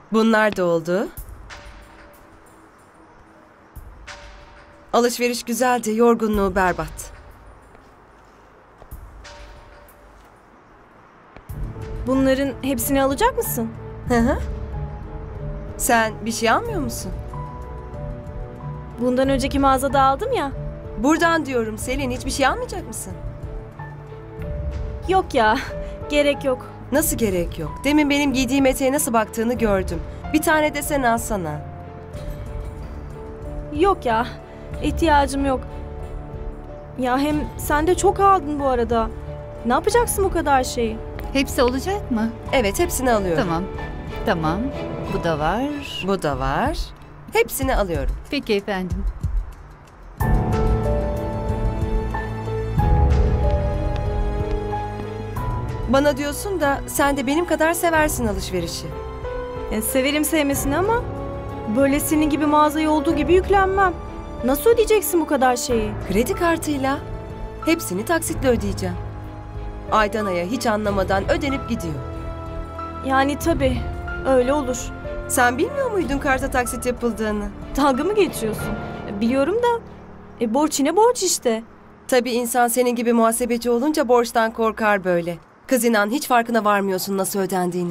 Bunlar da oldu. Alışveriş güzeldi, yorgunluğu berbat. Bunların hepsini alacak mısın? Hı hı. Sen bir şey almıyor musun? Bundan önceki mağazada aldım ya. Buradan diyorum Selin, hiçbir şey almayacak mısın? Yok ya, gerek yok. Nasıl gerek yok? Demin benim giydiğim eteğe nasıl baktığını gördüm. Bir tane de sen alsana. Yok ya, ihtiyacım yok. Ya hem sen de çok aldın bu arada. Ne yapacaksın bu kadar şeyi? Hepsi olacak mı? Evet, hepsini alıyorum. Tamam. Tamam. Bu da var. Bu da var. Hepsini alıyorum. Peki efendim. Bana diyorsun da sen de benim kadar seversin alışverişi. Severim sevmesini ama böyle senin gibi mağazaya olduğu gibi yüklenmem. Nasıl ödeyeceksin bu kadar şeyi? Kredi kartıyla. Hepsini taksitle ödeyeceğim. Aydan aya hiç anlamadan ödenip gidiyor. Yani tabii öyle olur. Sen bilmiyor muydun karta taksit yapıldığını? Dalga mı geçiyorsun? Biliyorum da borç yine borç işte. Tabii insan senin gibi muhasebeci olunca borçtan korkar böyle. Kız inan hiç farkına varmıyorsun nasıl ödendiğinin.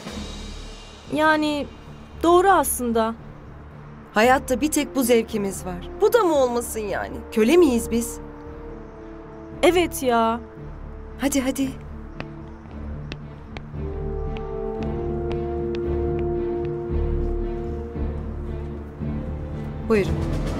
Yani doğru aslında. Hayatta bir tek bu zevkimiz var. Bu da mı olmasın yani? Köle miyiz biz? Evet ya. Hadi hadi. Buyurun.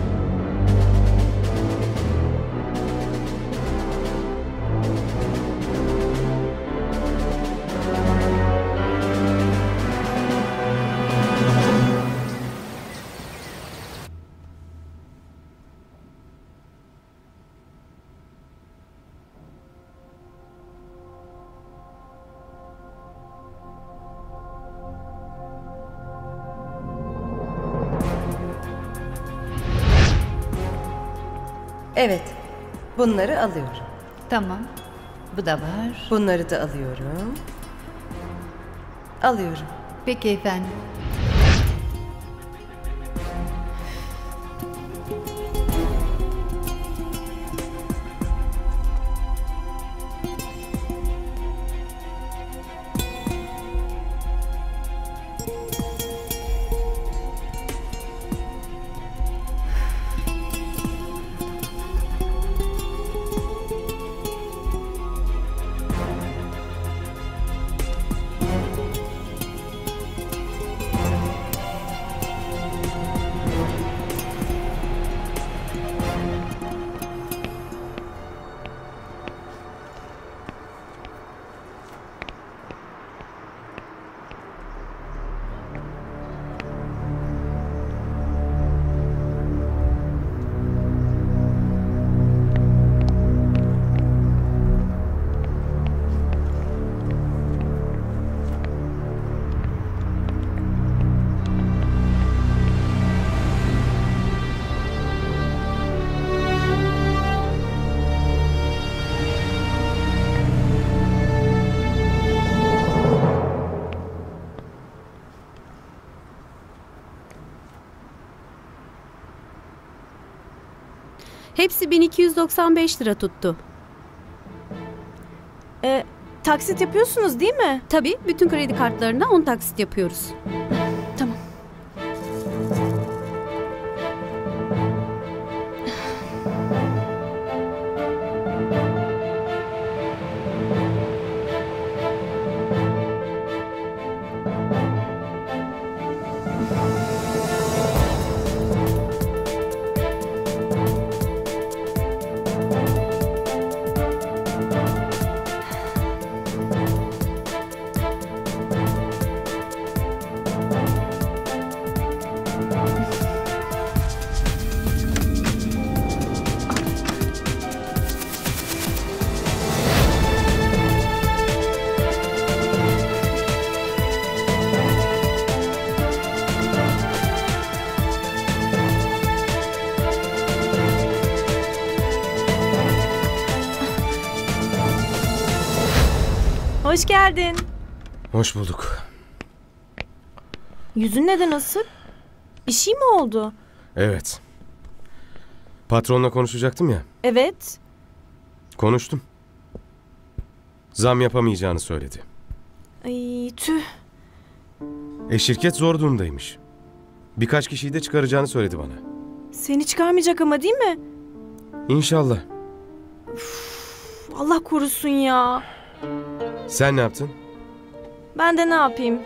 Evet. Bunları alıyorum. Tamam. Bu da var. Bunları da alıyorum. Alıyorum. Peki efendim. Hepsi 1295 lira tuttu. Taksit yapıyorsunuz değil mi? Tabii bütün kredi kartlarına 10 taksit yapıyoruz. Tamam. Hoş geldin. Hoş bulduk. Yüzün neden asık? Bir şey mi oldu? Evet. Patronla konuşacaktım ya. Evet. Konuştum. Zam yapamayacağını söyledi. Ay tüh. Şirket zor durumdaymış. Birkaç kişiyi de çıkaracağını söyledi bana. Seni çıkarmayacak ama değil mi? İnşallah. Allah korusun ya. Sen ne yaptın? Ben de ne yapayım?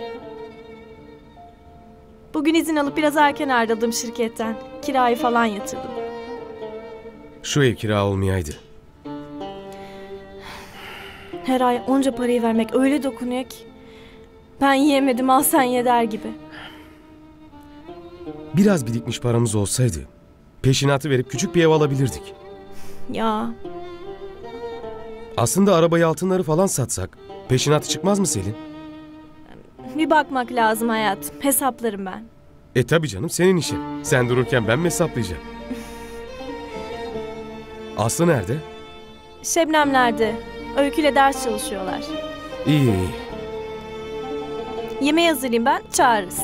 Bugün izin alıp biraz erken ayrıldım şirketten. Kirayı falan yatırdım. Şu ev kira olmayaydı. Her ay onca parayı vermek öyle dokunuyor ki. Ben yiyemedim, al sen ye der gibi. Biraz birikmiş paramız olsaydı peşinatı verip küçük bir ev alabilirdik. Ya Aslında arabayı, altınları falan satsak peşinatı çıkmaz mı Selin? bir bakmak lazım hayatım. Hesaplarım ben. Tabii canım, senin işin. Sen dururken ben mi hesaplayacağım? Aslı nerede? Şebnemler'de. Öykü'yle ders çalışıyorlar. İyi iyi. Yemeği hazırlayayım ben, çağırırız.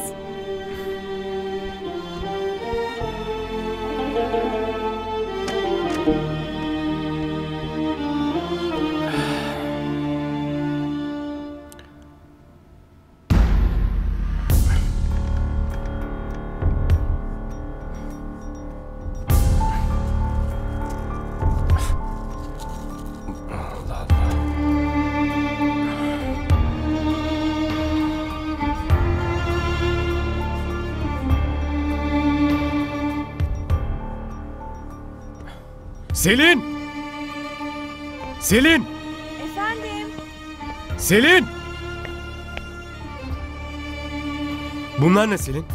Allah Allah. Selin! Selin! Efendim? Selin! Bunlar ne Selin?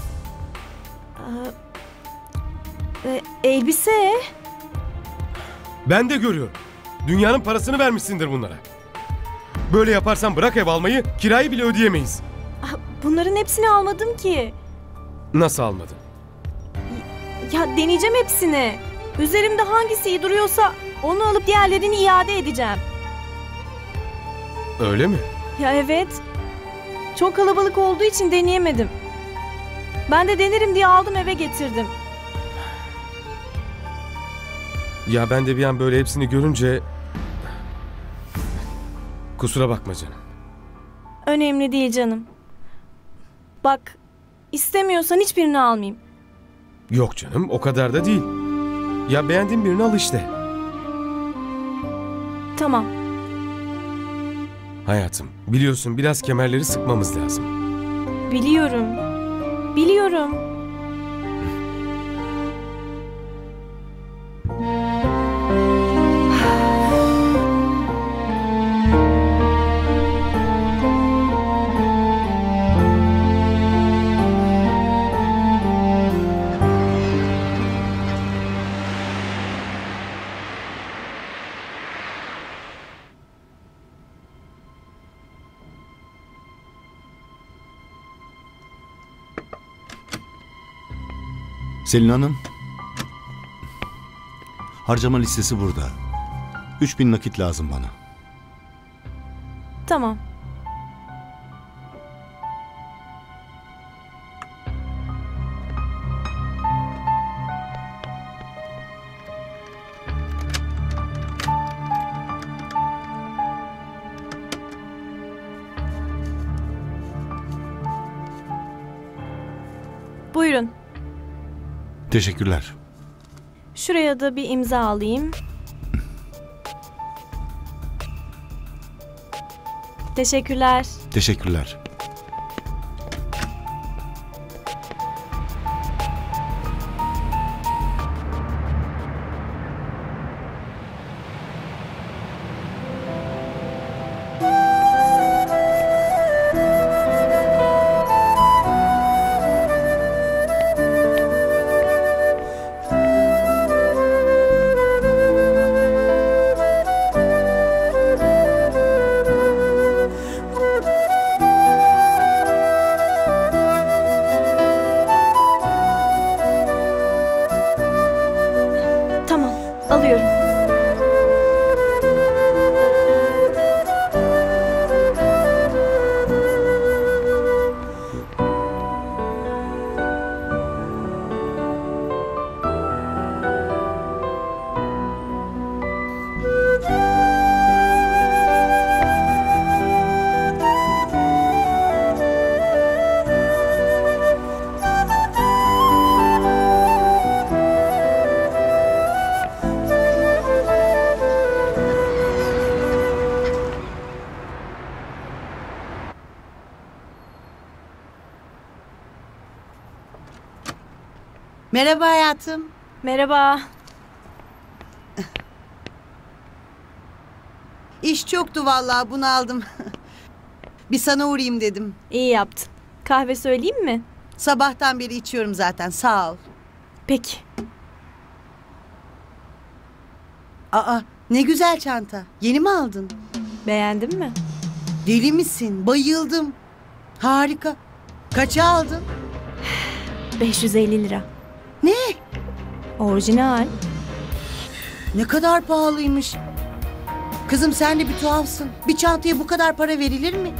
Elbise. Ben de görüyorum. Dünyanın parasını vermişsindir bunlara. Böyle yaparsan bırak ev almayı, kirayı bile ödeyemeyiz. Bunların hepsini almadım ki. Nasıl almadın? Ya deneyeceğim hepsini. Üzerimde hangisi iyi duruyorsa onu alıp diğerlerini iade edeceğim. Öyle mi? Ya evet. Çok kalabalık olduğu için deneyemedim. Ben de denerim diye aldım, eve getirdim. Ya ben de bir an böyle hepsini görünce... Kusura bakma canım. Önemli değil canım. Bak, istemiyorsan hiçbirini almayayım. Yok canım, o kadar da değil. Ya beğendiğin birini al işte. Tamam. Hayatım, biliyorsun biraz kemerleri sıkmamız lazım. Biliyorum. Biliyorum. Selin Hanım. Harcama listesi burada. 3000 nakit lazım bana. Tamam. Buyurun. Teşekkürler. Şuraya da bir imza alayım. Teşekkürler. Teşekkürler. Merhaba hayatım. Merhaba. İş çoktu vallahi, bunaldım. Bir sana uğrayayım dedim. İyi yaptın. Kahve söyleyeyim mi? Sabahtan beri içiyorum zaten, sağ ol. Peki. Aa, ne güzel çanta. Yeni mi aldın? Beğendin mi? Deli misin? Bayıldım. Harika. Kaça aldın? 550 lira. Ne? Orijinal. Ne kadar pahalıymış. Kızım sen de bir tuhafsın. Bir çantaya bu kadar para verilir mi?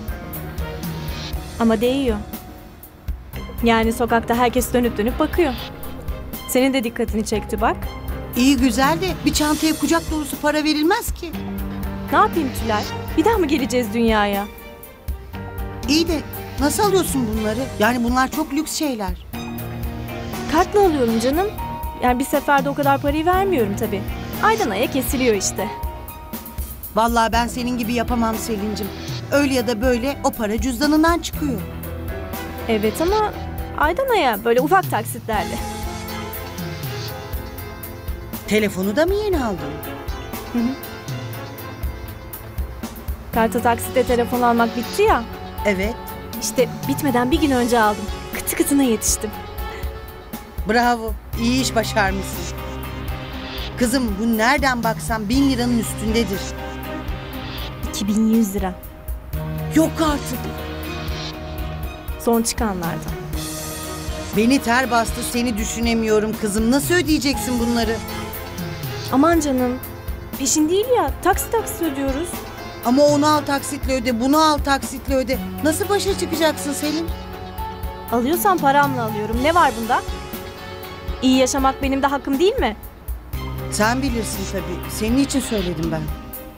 Ama değiyor. Yani sokakta herkes dönüp dönüp bakıyor. Senin de dikkatini çekti bak. İyi güzel de bir çantaya kucak dolusu para verilmez ki. Ne yapayım Tülay? Bir daha mı geleceğiz dünyaya? İyi de nasıl alıyorsun bunları? Yani bunlar çok lüks şeyler. Kartla alıyorum canım. Yani bir seferde o kadar parayı vermiyorum tabii. Aydan aya kesiliyor işte. Vallahi ben senin gibi yapamam Selin'cim. Öyle ya da böyle o para cüzdanından çıkıyor. Evet ama aydan aya böyle ufak taksitlerle. Telefonu da mı yeni aldın? Karta taksitle telefon almak bitti ya. Evet. İşte bitmeden bir gün önce aldım. Kıtı kıtına yetiştim. Bravo. İyi iş başarmışsın. Kızım bu nereden baksan 1000 liranın üstündedir. 2100 lira. Yok artık. Son çıkanlardan. Beni ter bastı, seni düşünemiyorum kızım. Nasıl ödeyeceksin bunları? Aman canım. Peşin değil ya. Taksi taksi ödüyoruz. Ama onu al taksitle öde, bunu al taksitle öde. Nasıl başa çıkacaksın Selin? Alıyorsam paramla alıyorum. Ne var bunda? İyi yaşamak benim de hakkım değil mi? Sen bilirsin tabii. Senin için söyledim ben.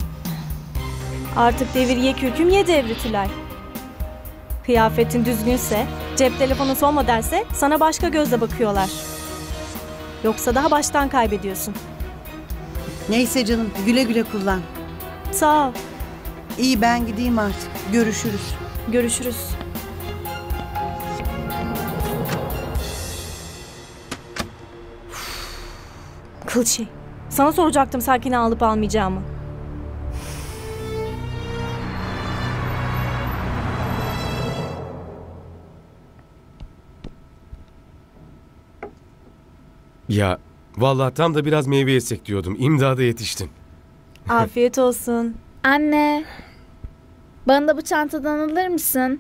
Artık devir ye kürküm ye devri Tülay. Kıyafetin düzgünse, cep telefonu son modelse sana başka gözle bakıyorlar. Yoksa daha baştan kaybediyorsun. Neyse canım, güle güle kullan. Sağ ol. İyi ben gideyim artık. Görüşürüz. Görüşürüz. Kıl şey. Sana soracaktım Sakin'i alıp almayacağımı. Ya vallahi tam da biraz meyve yesek diyordum. İmdada yetiştin. Afiyet olsun. Anne, bana da bu çantadan alır mısın?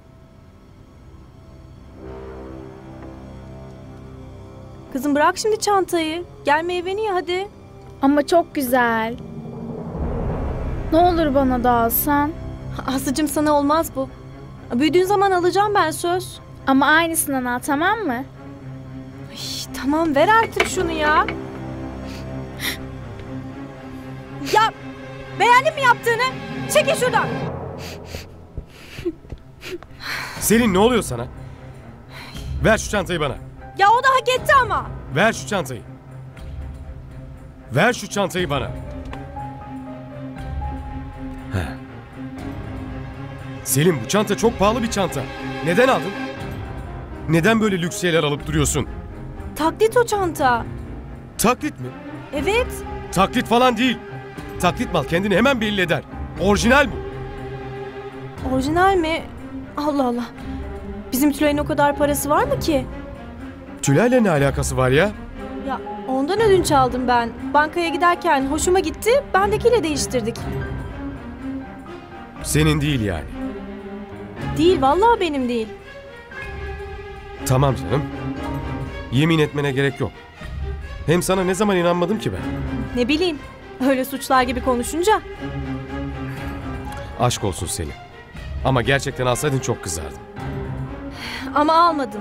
Kızım bırak şimdi çantayı. Gel meyveni ye hadi. Ama çok güzel. Ne olur bana da alsan. Aslıcığım sana olmaz bu. Büyüdüğün zaman alacağım ben söz. Ama aynısından al, tamam mı? Ay, tamam ver artık şunu ya. Ya beğendin mi yaptığını? Çekil şuradan. Selin ne oluyor sana? Ver şu çantayı bana. Ya o da hak etti ama. Ver şu çantayı. Ver şu çantayı bana. Heh. Selin bu çanta çok pahalı bir çanta. Neden aldın? Neden böyle lüks şeyler alıp duruyorsun? Taklit o çanta. Taklit mi? Evet. Taklit falan değil. Taklit mal kendini hemen belli eder. Orijinal mi? Orijinal mi? Allah Allah. Bizim Tülay'ın o kadar parası var mı ki? Tülay'la ne alakası var ya? Ya ondan ödünç aldım ben. Bankaya giderken hoşuma gitti. Bendekiyle değiştirdik. Senin değil yani. Değil vallahi benim değil. Tamam canım. Yemin etmene gerek yok. Hem sana ne zaman inanmadım ki ben? Ne bileyim. Öyle suçlar gibi konuşunca. Aşk olsun Selin. Ama gerçekten alsaydın çok kızardım. Ama almadım.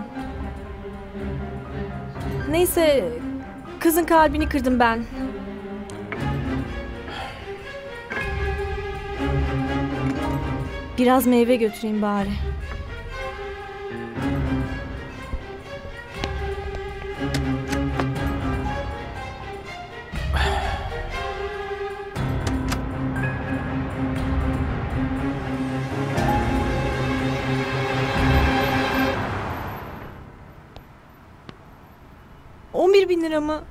Neyse. Kızın kalbini kırdım ben. Biraz meyve götüreyim bari. 6.000 lira mı?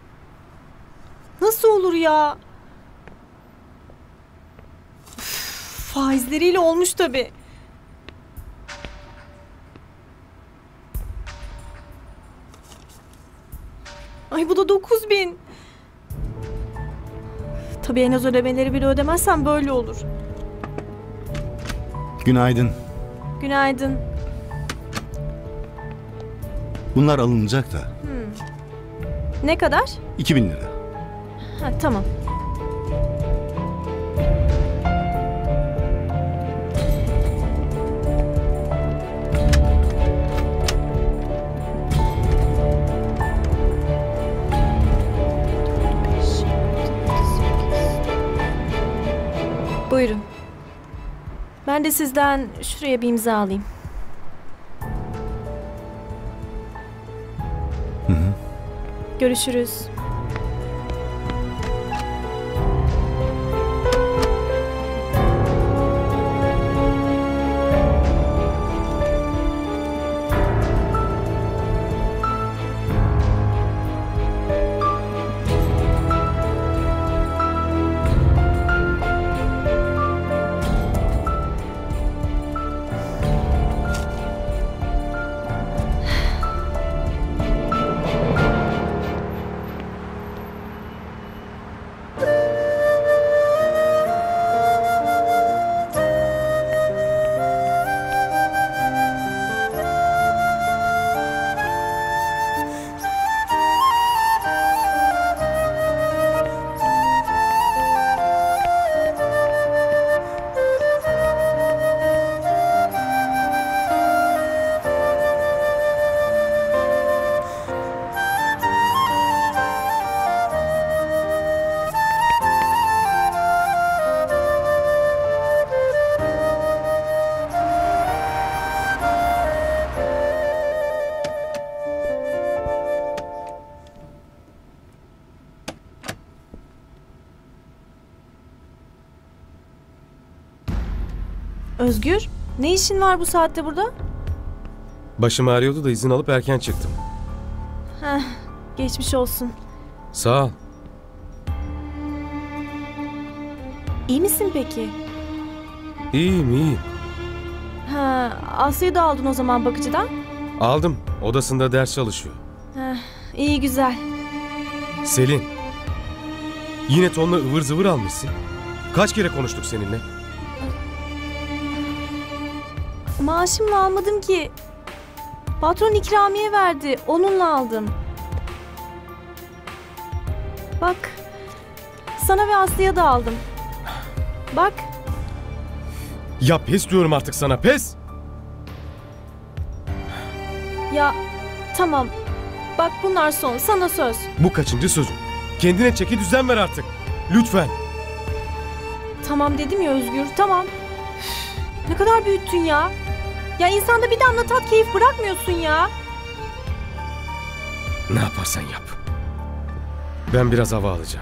Nasıl olur ya? Üf, faizleriyle olmuş tabii. Ay bu da 9.000. Tabii en az ödemeleri bile ödemezsem böyle olur. Günaydın. Günaydın. Bunlar alınacak da. Ne kadar? 2.000 lira. Ha, tamam. Buyurun. Ben de sizden şuraya bir imza alayım. Görüşürüz. Özgür, ne işin var bu saatte burada? Başım ağrıyordu da izin alıp erken çıktım. Heh, geçmiş olsun. Sağ ol. İyi misin peki? İyiyim, iyiyim. Ha, Asya'yı da aldın o zaman bakıcıdan. Aldım. Odasında ders çalışıyor. Heh, iyi güzel. Selin. Yine tonla ıvır zıvır almışsın. Kaç kere konuştuk seninle? Maaşımla almadım ki. Patron ikramiye verdi. Onunla aldım. Bak. Sana ve Aslı'ya da aldım. Bak. Ya pes diyorum artık sana, pes! Ya tamam. Bak bunlar son. Sana söz. Bu kaçıncı sözün? Kendine çeki düzen ver artık. Lütfen. Tamam dedim ya Özgür. Tamam. Ne kadar büyüttün ya. Ya insanda bir damla tat keyif bırakmıyorsun ya. Ne yaparsan yap. Ben biraz hava alacağım.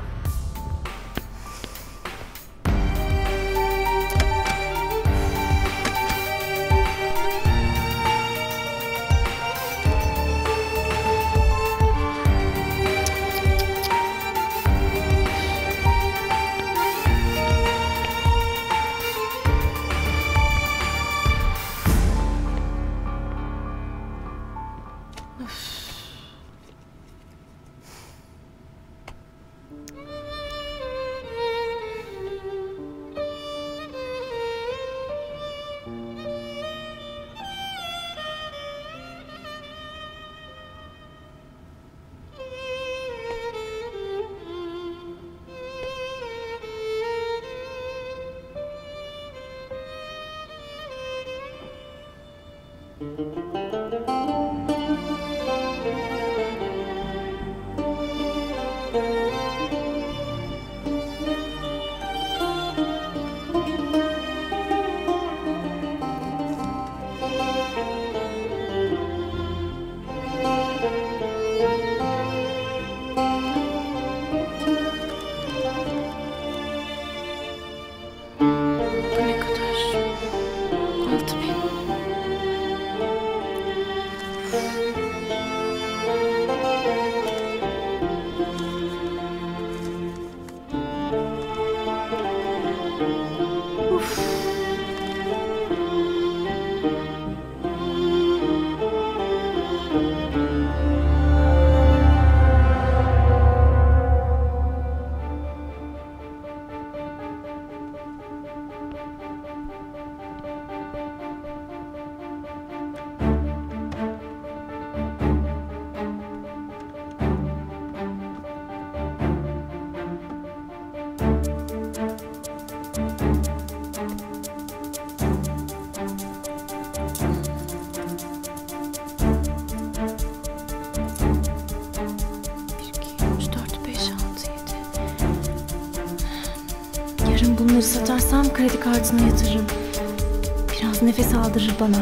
satarsam kredi kartını yatırırım. Biraz nefes aldırır bana.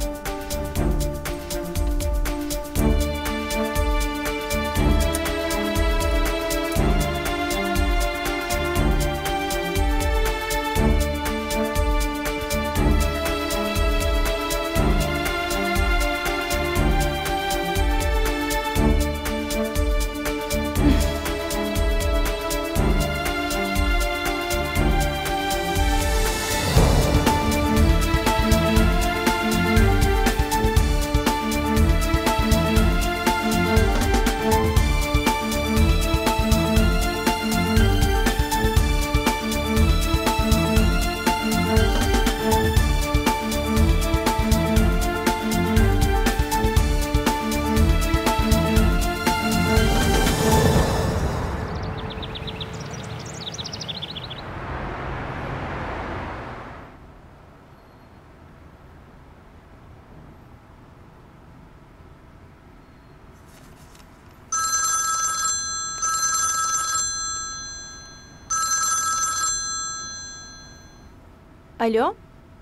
Alo?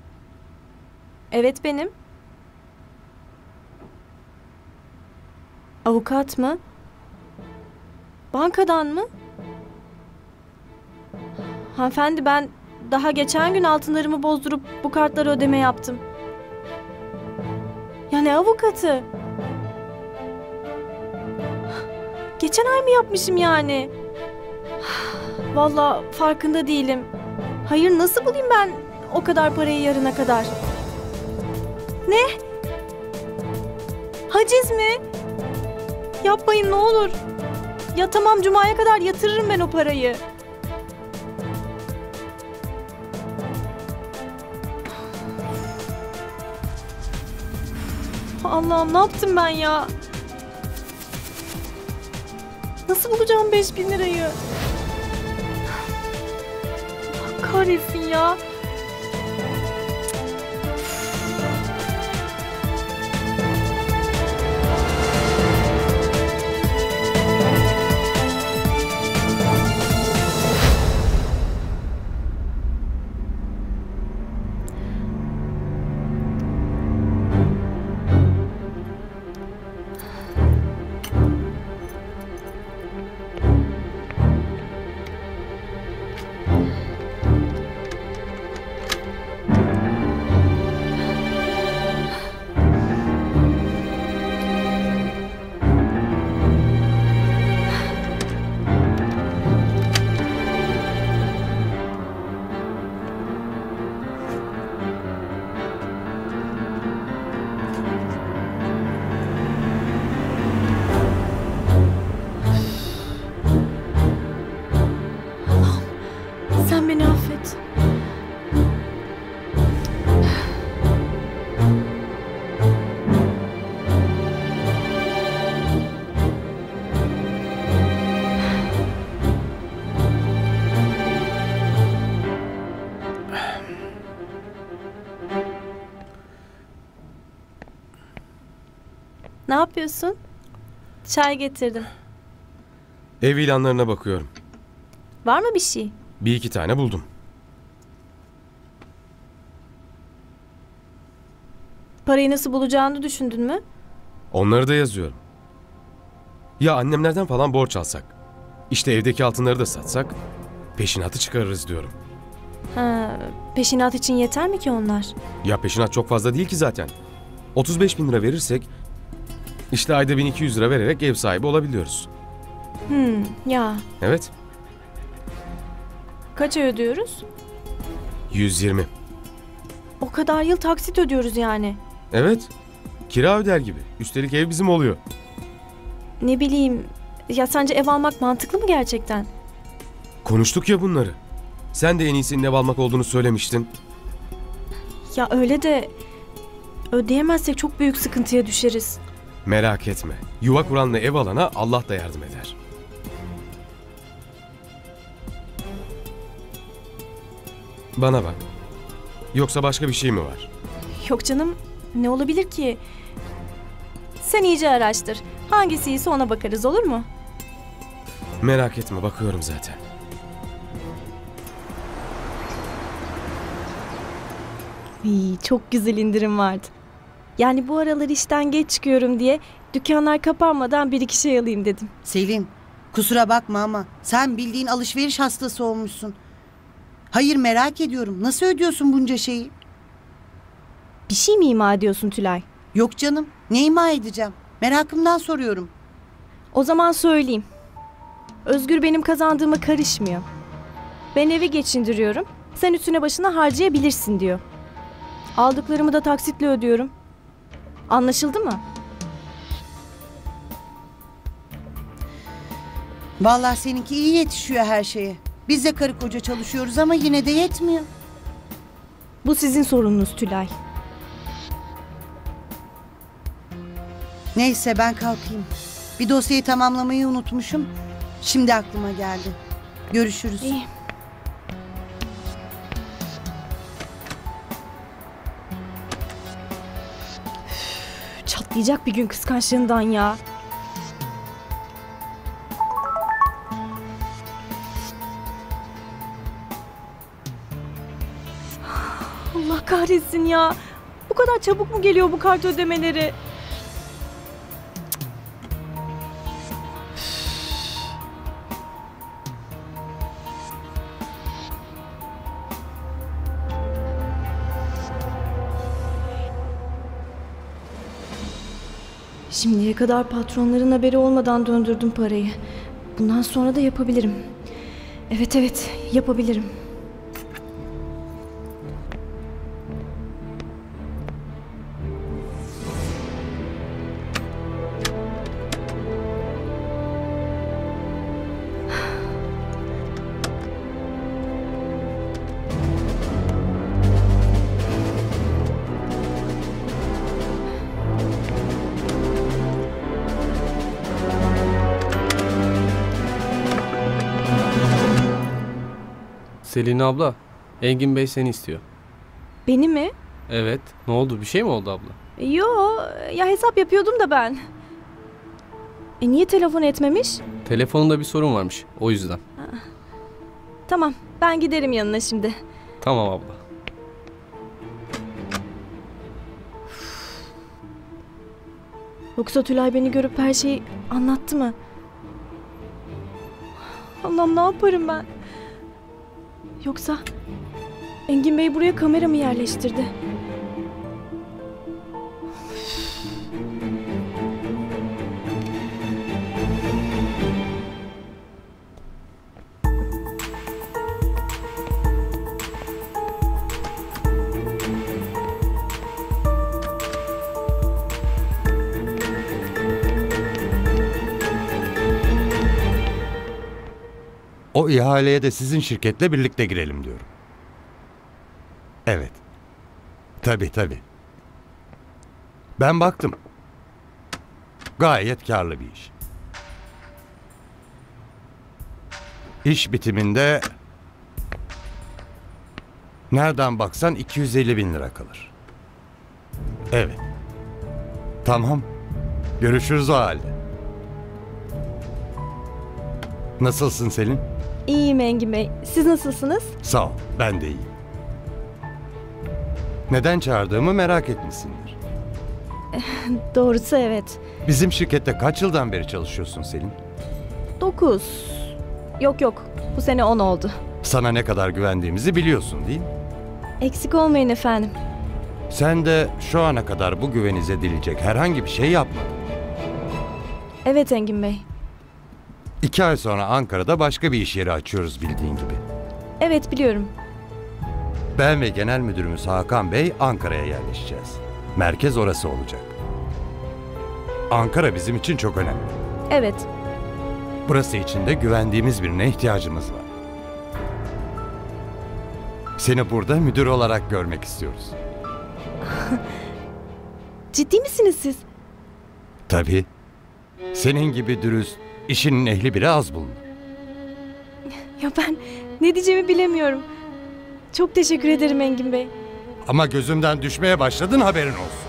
Evet benim. Avukat mı? Bankadan mı? Hanımefendi ben daha geçen gün altınlarımı bozdurup bu kartlara ödeme yaptım. Ya ne avukatı? Geçen ay mı yapmışım yani? Vallahi farkında değilim. Hayır nasıl bulayım ben o kadar parayı yarına kadar? Ne? Haciz mi? Yapmayın ne olur. Ya tamam Cuma'ya kadar yatırırım ben o parayı. Allah'ım ne yaptım ben ya? Nasıl bulacağım 5.000 lirayı? Allah kahretsin ya. Sen beni affet. Ne yapıyorsun? Çay getirdim. Ev ilanlarına bakıyorum. Var mı bir şey? Bir iki tane buldum. Parayı nasıl bulacağını düşündün mü? Onları da yazıyorum. Ya annemlerden falan borç alsak? İşte evdeki altınları da satsak peşinatı çıkarırız diyorum. Ha, peşinat için yeter mi ki onlar? Ya peşinat çok fazla değil ki zaten. 35.000 lira verirsek işte ayda 1.200 lira vererek ev sahibi olabiliyoruz. Ya Evet. kaç ay ödüyoruz? 120. O kadar yıl taksit ödüyoruz yani. Evet. Kira öder gibi. Üstelik ev bizim oluyor. Ne bileyim, ya sence ev almak mantıklı mı gerçekten? Konuştuk ya bunları. Sen de en iyisinin ev almak olduğunu söylemiştin. Ya öyle de ödeyemezsek çok büyük sıkıntıya düşeriz. Merak etme. Yuva kuranla ev alana Allah da yardım eder. Bana bak. Yoksa başka bir şey mi var? Yok canım, ne olabilir ki? Sen iyice araştır. Hangisi iyiyse ona bakarız, olur mu? Merak etme, bakıyorum zaten. Çok güzel indirim vardı. Yani bu aralar işten geç çıkıyorum diye dükkanlar kapanmadan bir iki şey alayım dedim. Selin, kusura bakma ama sen bildiğin alışveriş hastası olmuşsun. Hayır, merak ediyorum. Nasıl ödüyorsun bunca şeyi? Bir şey mi ima ediyorsun Tülay? Yok canım. Ne ima edeceğim? Merakımdan soruyorum. O zaman söyleyeyim. Özgür benim kazandığıma karışmıyor. Ben evi geçindiriyorum. Sen üstüne başına harcayabilirsin diyor. Aldıklarımı da taksitle ödüyorum. Anlaşıldı mı? Vallahi seninki iyi yetişiyor her şeye. Biz de karı koca çalışıyoruz ama yine de yetmiyor. Bu sizin sorununuz Tülay. Neyse ben kalkayım. Bir dosyayı tamamlamayı unutmuşum. Şimdi aklıma geldi. Görüşürüz. İyi. Çatlayacak bir gün kıskançlığından ya. Allah kahretsin ya. Bu kadar çabuk mu geliyor bu kart ödemeleri? Şimdiye kadar patronların haberi olmadan döndürdüm parayı. Bundan sonra da yapabilirim. Evet, yapabilirim. Selin abla, Engin Bey seni istiyor. Beni mi? Evet, ne oldu? Bir şey mi oldu abla? Yo, ya hesap yapıyordum da ben. Niye telefon etmemiş? Telefonunda bir sorun varmış, o yüzden. Tamam, ben giderim yanına şimdi. Tamam abla. Yoksa Tülay beni görüp her şeyi anlattı mı? Allah'ım ne yaparım ben? Yoksa Engin Bey buraya kamera mı yerleştirdi? O ihaleye de sizin şirketle birlikte girelim diyorum. Evet. Tabii. Ben baktım. Gayet karlı bir iş. İş bitiminde nereden baksan 250 bin lira kalır. Evet. Tamam. Görüşürüz o halde. Nasılsın Selin? İyiyim Engin Bey. Siz nasılsınız? Sağ ol. Ben de iyiyim. Neden çağırdığımı merak etmişsindir. Doğrusu evet. Bizim şirkette kaç yıldan beri çalışıyorsun Selin? 9. Yok. Bu sene 10 oldu. Sana ne kadar güvendiğimizi biliyorsun değil mi? Eksik olmayın efendim. Sen de şu ana kadar bu güvenize edilecek herhangi bir şey yapmadın. Evet Engin Bey. 2 ay sonra Ankara'da başka bir iş yeri açıyoruz bildiğin gibi. Evet biliyorum. Ben ve Genel Müdürümüz Hakan Bey Ankara'ya yerleşeceğiz. Merkez orası olacak. Ankara bizim için çok önemli. Evet. Burası için de güvendiğimiz birine ihtiyacımız var. Seni burada müdür olarak görmek istiyoruz. Ciddi misiniz siz? Tabii. Senin gibi dürüst, işinin ehli biri az bulunur. Ya ben ne diyeceğimi bilemiyorum. Çok teşekkür ederim Engin Bey. Ama gözümden düşmeye başladın, haberin olsun.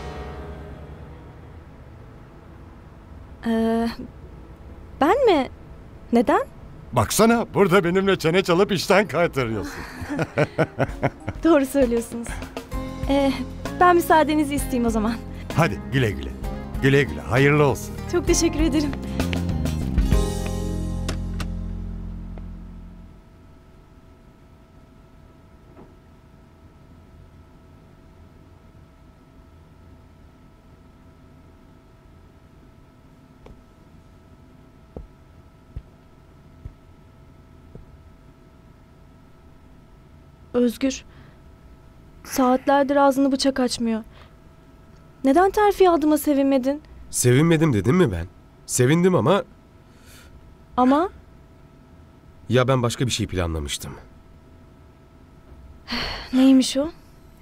Ben mi? Neden? Baksana, burada benimle çene çalıp işten kaytarıyorsun. Doğru söylüyorsunuz. Ben müsaadenizi isteyeyim o zaman. Hadi güle güle. Güle güle. Hayırlı olsun. Çok teşekkür ederim. Özgür, saatlerdir ağzını bıçak açmıyor. Neden terfi aldığıma sevinmedin? Sevinmedim dedim mi ben? Sevindim ama Ama ya ben başka bir şey planlamıştım. neymiş o?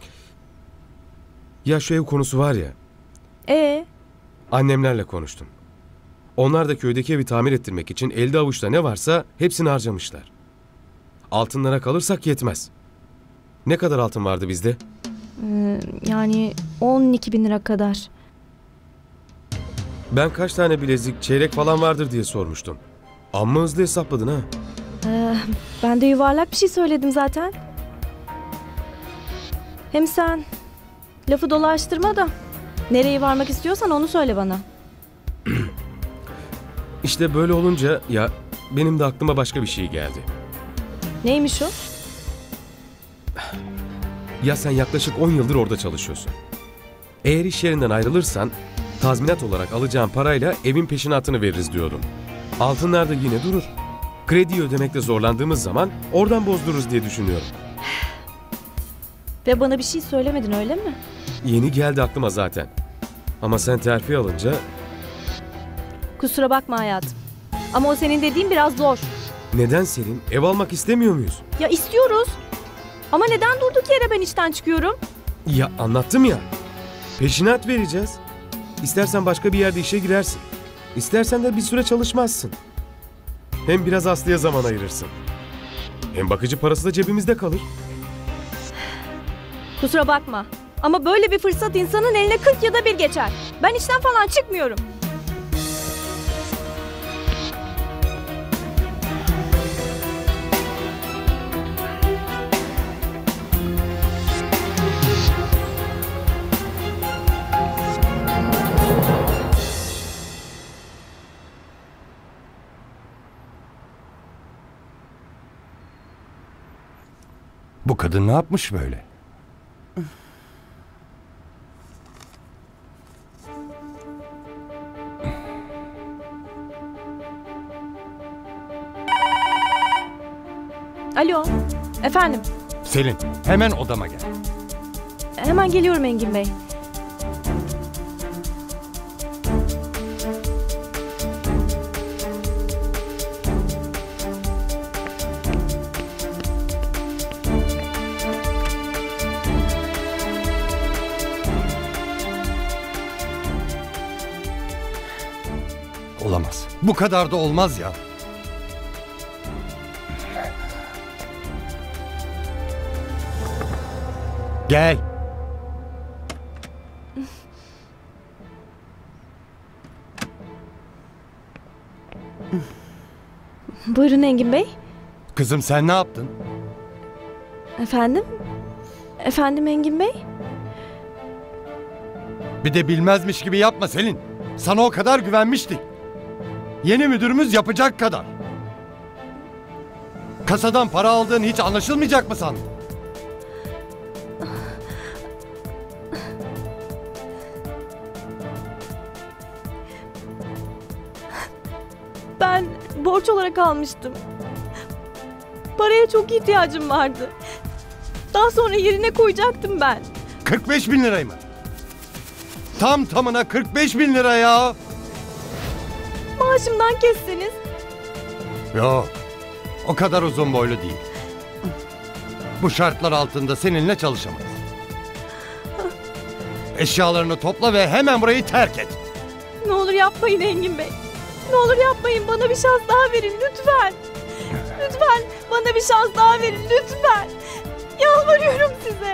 Ya şu ev konusu var ya, annemlerle konuştum. Onlar da köydeki evi tamir ettirmek için elde avuçta ne varsa hepsini harcamışlar. Altınlara kalırsak yetmez. Ne kadar altın vardı bizde? Yani 12 bin lira kadar. Ben kaç tane bilezik, çeyrek falan vardır diye sormuştum. Amma hızlı hesapladın ha. Ben de yuvarlak bir şey söyledim zaten. Hem sen lafı dolaştırma da nereye varmak istiyorsan onu söyle bana. İşte böyle olunca ya benim de aklıma başka bir şey geldi. Neymiş o? Ya sen yaklaşık 10 yıldır orada çalışıyorsun. Eğer iş yerinden ayrılırsan tazminat olarak alacağın parayla evin peşinatını veririz diyordum. Altınlar da yine durur. Krediyi ödemekte zorlandığımız zaman oradan bozdururuz diye düşünüyorum. Ve bana bir şey söylemedin öyle mi? Yeni geldi aklıma zaten. Ama sen terfi alınca... Kusura bakma hayatım. Ama o senin dediğin biraz zor. Neden Selin? Ev almak istemiyor muyuz? Ya istiyoruz. Ama neden durduk yere ben işten çıkıyorum? Ya anlattım ya. Peşinat vereceğiz. İstersen başka bir yerde işe girersin. İstersen de bir süre çalışmazsın. Hem biraz Aslı'ya zaman ayırırsın. Hem bakıcı parası da cebimizde kalır. Kusura bakma. Ama böyle bir fırsat insanın eline 40 yılda bir geçer. Ben işten falan çıkmıyorum. Bu kadın ne yapmış böyle? Alo. Efendim. Selin, hemen odama gel. Hemen geliyorum Engin Bey. Olamaz. Bu kadar da olmaz ya. Gel. Buyurun Engin Bey. Kızım sen ne yaptın? Efendim? Efendim Engin Bey? Bir de bilmezmiş gibi yapma Selin. Sana o kadar güvenmiştik. Yeni müdürümüz yapacak kadar. Kasadan para aldığın hiç anlaşılmayacak mı sandın? Ben borç olarak almıştım. Paraya çok ihtiyacım vardı. Daha sonra yerine koyacaktım ben. 45 bin lirayı mı? Tam tamına 45 bin lira ya. Maaşımdan kesseniz. Yok. O kadar uzun boylu değil. Bu şartlar altında seninle çalışamayız. Eşyalarını topla ve hemen burayı terk et. Ne olur yapmayın Engin Bey. Ne olur yapmayın. Bana bir şans daha verin lütfen. Lütfen bana bir şans daha verin lütfen. Yalvarıyorum size.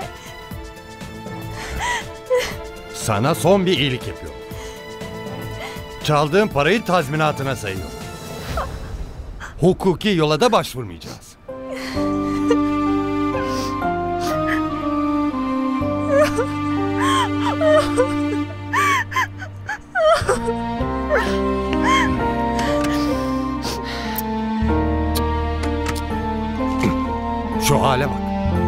Sana son bir iyilik yapıyorum. Çaldığın parayı tazminatına sayıyorum. Hukuki yola da başvurmayacağız. Şu hale bak.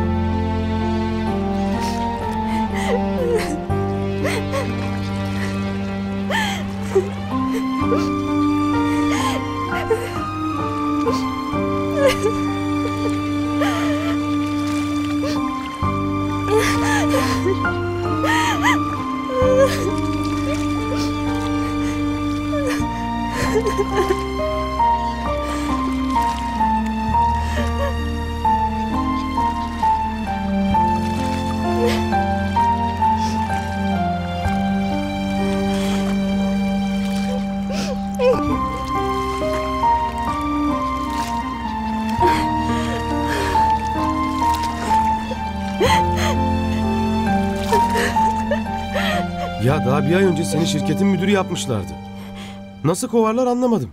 Ya daha bir ay önce seni şirketin müdürü yapmışlardı. Nasıl kovarlar anlamadım.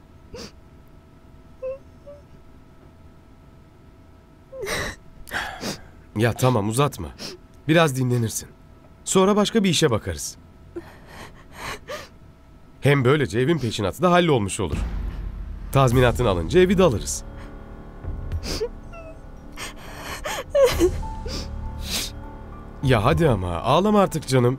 Ya tamam uzatma. Biraz dinlenirsin. Sonra başka bir işe bakarız. Hem böylece evin peşinatı da hallolmuş olur. Tazminatını alınca evi de alırız. Ya hadi ama ağlama artık canım.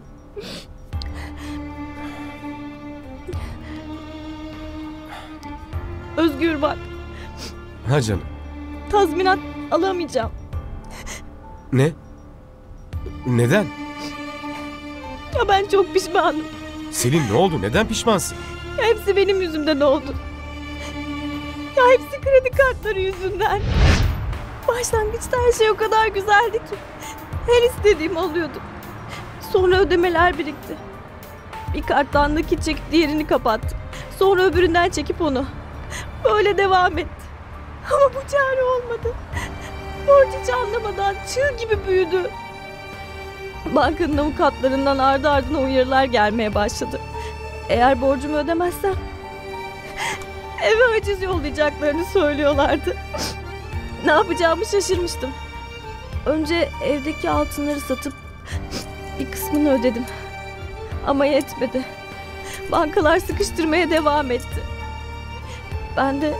Özgür bak, Ha canım. tazminat alamayacağım. Ne? Neden? Ya ben çok pişmanım. Selin ne oldu? Neden pişmansın? Ya hepsi benim yüzümden oldu. Ya hepsi kredi kartları yüzünden. Başlangıçta her şey o kadar güzeldi ki. Her istediğim oluyordu. Sonra ödemeler birikti. Bir karttan nakit çekip diğerini kapattım. Sonra öbüründen çekip onu. Böyle devam etti. Ama bu çare olmadı. Borç hiç anlamadan çığ gibi büyüdü. Bankanın avukatlarından ardı ardına uyarılar gelmeye başladı. Eğer borcumu ödemezsem eve haciz yollayacaklarını söylüyorlardı. Ne yapacağımı şaşırmıştım. Önce evdeki altınları satıp bir kısmını ödedim. Ama yetmedi. Bankalar sıkıştırmaya devam etti. Ben de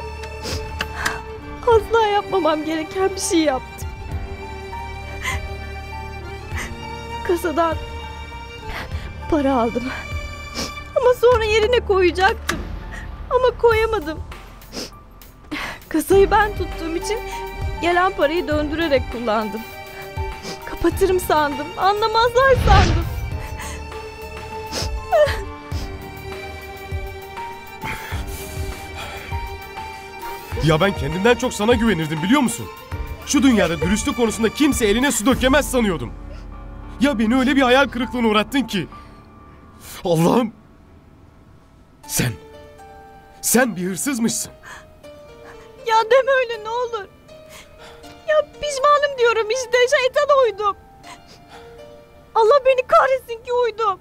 asla yapmamam gereken bir şey yaptım. Kasadan para aldım. Ama sonra yerine koyacaktım. Ama koyamadım. Kasayı ben tuttuğum için gelen parayı döndürerek kullandım. Kapatırım sandım. Anlamazlar sandım. Ya ben kendimden çok sana güvenirdim biliyor musun? Şu dünyada dürüstlük konusunda kimse eline su dökemez sanıyordum. Ya beni öyle bir hayal kırıklığına uğrattın ki. Allah'ım. Sen bir hırsızmışsın. Ya deme öyle ne olur. Ya pişmanım diyorum işte, şeytana uydum. Allah beni kahretsin ki uydum.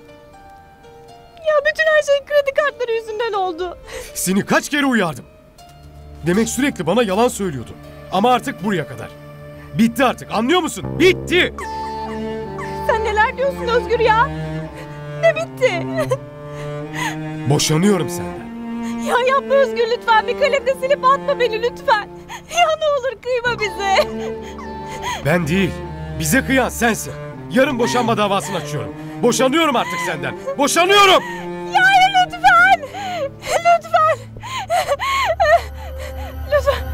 Ya bütün her şey kredi kartları yüzünden oldu. Seni kaç kere uyardım. Demek sürekli bana yalan söylüyordun. Ama artık buraya kadar. Bitti artık, anlıyor musun? Bitti! Sen neler diyorsun Özgür ya? Ne bitti? Boşanıyorum senden. Ya yapma Özgür lütfen, bir kalemle silip atma beni lütfen. Ya ne olur kıyma bize. Ben değil, bize kıyan sensin. Yarın boşanma davasını açıyorum. Boşanıyorum artık senden. Boşanıyorum! Ya hayır lütfen! Lütfen! Lütfen!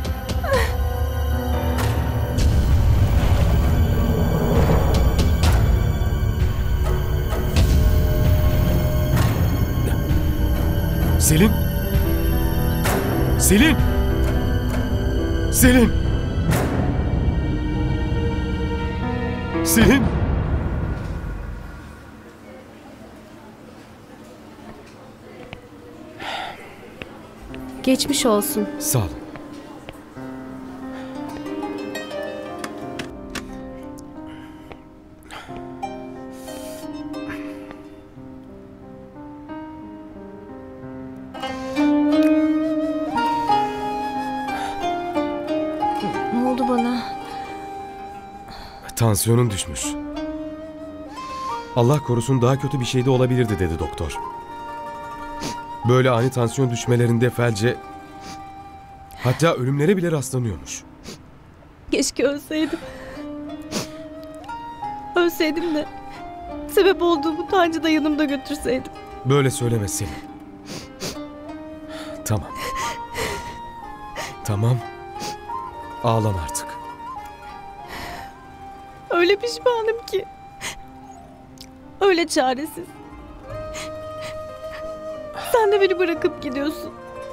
Selin! Selin! Selin! Selin! Geçmiş olsun. Sağ ol. Ne oldu bana? Tansiyonun düşmüş. Allah korusun daha kötü bir şey de olabilirdi dedi doktor. Böyle ani tansiyon düşmelerinde felce, hatta ölümlere bile rastlanıyormuş. Keşke ölseydim. Ölseydim de sebep olduğum utancı da yanımda götürseydim. Böyle söyleme Selin. Tamam. Tamam. Ağlama artık. Öyle pişmanım ki. Öyle çaresiz. Sen de beni bırakıp gidiyorsun.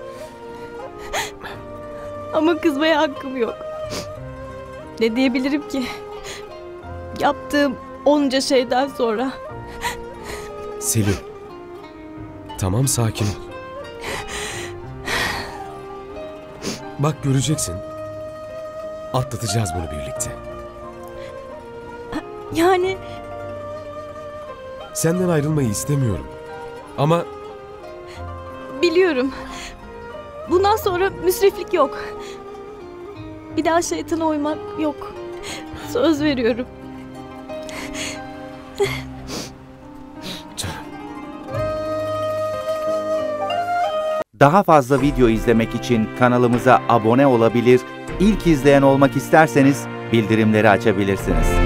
Ama kızmaya hakkım yok. Ne diyebilirim ki? Yaptığım onca şeyden sonra. Selin. Tamam, sakin ol. Bak göreceksin. Atlatacağız bunu birlikte. Yani Senden ayrılmayı istemiyorum. Ama biliyorum. Bundan sonra müsriflik yok. Bir daha şeytana uymak yok. Söz veriyorum. canım. Daha fazla video izlemek için kanalımıza abone olabilir, ilk izleyen olmak isterseniz bildirimleri açabilirsiniz.